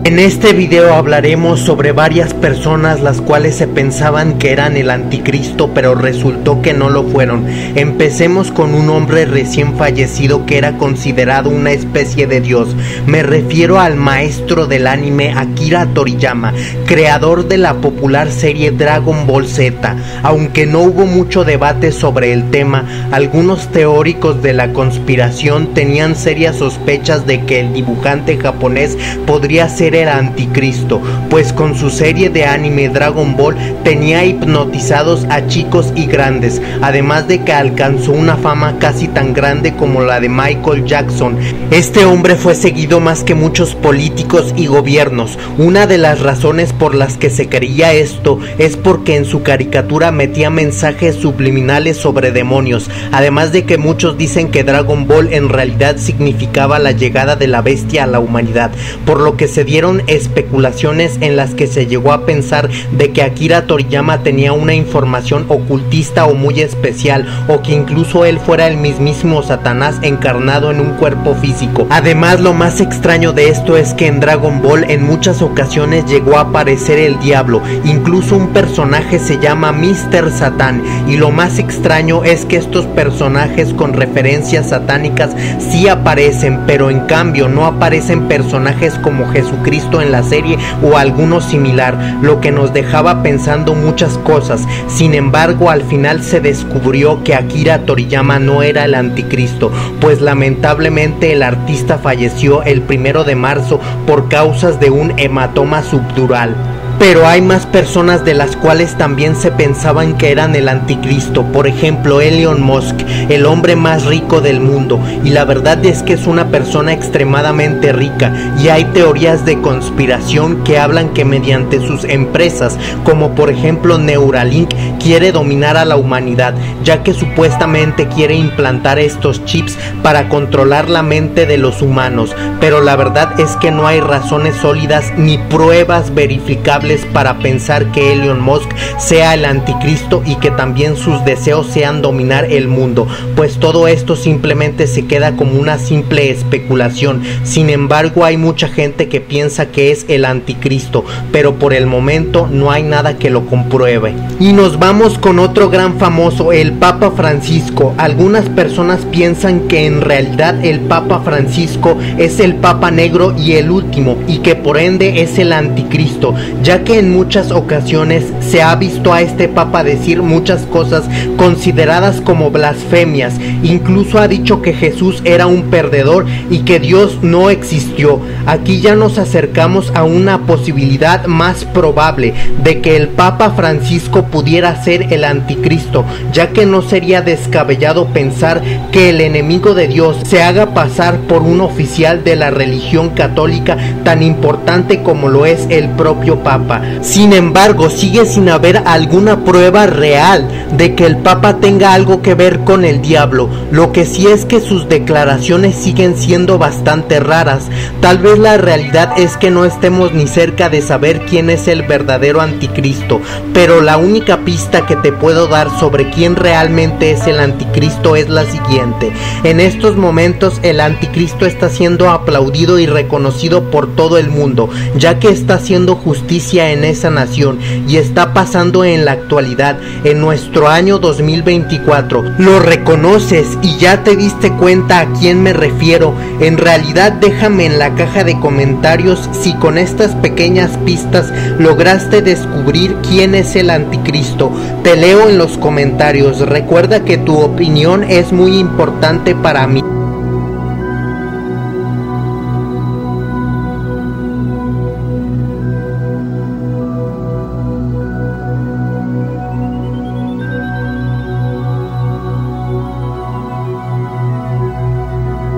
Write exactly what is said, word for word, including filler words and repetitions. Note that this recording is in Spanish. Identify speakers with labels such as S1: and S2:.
S1: En este video hablaremos sobre varias personas las cuales se pensaban que eran el anticristo, pero resultó que no lo fueron. Empecemos con un hombre recién fallecido que era considerado una especie de dios. Me refiero al maestro del anime Akira Toriyama, creador de la popular serie Dragon Ball Z. Aunque no hubo mucho debate sobre el tema, algunos teóricos de la conspiración tenían serias sospechas de que el dibujante japonés podría ser el anticristo, pues con su serie de anime Dragon Ball tenía hipnotizados a chicos y grandes, además de que alcanzó una fama casi tan grande como la de Michael Jackson. Este hombre fue seguido más que muchos políticos y gobiernos. Una de las razones por las que se creía esto es porque en su caricatura metía mensajes subliminales sobre demonios, además de que muchos dicen que Dragon Ball en realidad significaba la llegada de la bestia a la humanidad, por lo que se dieron especulaciones en las que se llegó a pensar de que Akira Toriyama tenía una información ocultista o muy especial, o que incluso él fuera el mismísimo Satanás encarnado en un cuerpo físico. Además, lo más extraño de esto es que en Dragon Ball en muchas ocasiones llegó a aparecer el diablo, incluso un personaje se llama míster Satán, y lo más extraño es que estos personajes con referencias satánicas sí aparecen, pero en cambio no aparecen personajes como Jesucristo en la serie o alguno similar, lo que nos dejaba pensando muchas cosas. Sin embargo, al final se descubrió que Akira Toriyama no era el anticristo, pues lamentablemente el artista falleció el primero de marzo por causas de un hematoma subdural. Pero hay más personas de las cuales también se pensaban que eran el anticristo. Por ejemplo, Elon Musk, el hombre más rico del mundo, y la verdad es que es una persona extremadamente rica, y hay teorías de conspiración que hablan que mediante sus empresas, como por ejemplo Neuralink, quiere dominar a la humanidad, ya que supuestamente quiere implantar estos chips para controlar la mente de los humanos. Pero la verdad es que no hay razones sólidas ni pruebas verificables para pensar que Elon Musk sea el anticristo y que también sus deseos sean dominar el mundo, pues todo esto simplemente se queda como una simple especulación. Sin embargo, hay mucha gente que piensa que es el anticristo, pero por el momento no hay nada que lo compruebe. Y nos vamos con otro gran famoso, el Papa Francisco. Algunas personas piensan que en realidad el Papa Francisco es el Papa negro y el último, y que por ende es el anticristo, ya que en muchas ocasiones se ha visto a este papa decir muchas cosas consideradas como blasfemias. Incluso ha dicho que Jesús era un perdedor y que Dios no existió. Aquí ya nos acercamos a una posibilidad más probable de que el Papa Francisco pudiera ser el anticristo, ya que no sería descabellado pensar que el enemigo de Dios se haga pasar por un oficial de la religión católica tan importante como lo es el propio Papa. Sin embargo, sigue sin haber alguna prueba real de que el Papa tenga algo que ver con el diablo. Lo que sí es que sus declaraciones siguen siendo bastante raras. Tal vez la realidad es que no estemos ni cerca de saber quién es el verdadero anticristo, pero la única pista que te puedo dar sobre quién realmente es el anticristo es la siguiente. En estos momentos el anticristo está siendo aplaudido y reconocido por todo el mundo, ya que está haciendo justicia en esa nación, y está pasando en la actualidad, en nuestro año dos mil veinticuatro. Lo reconoces y ya te diste cuenta a quién me refiero. En realidad, déjame en la caja de comentarios si con estas pequeñas pistas lograste descubrir quién es el anticristo. Te leo en los comentarios. Recuerda que tu opinión es muy importante para mí.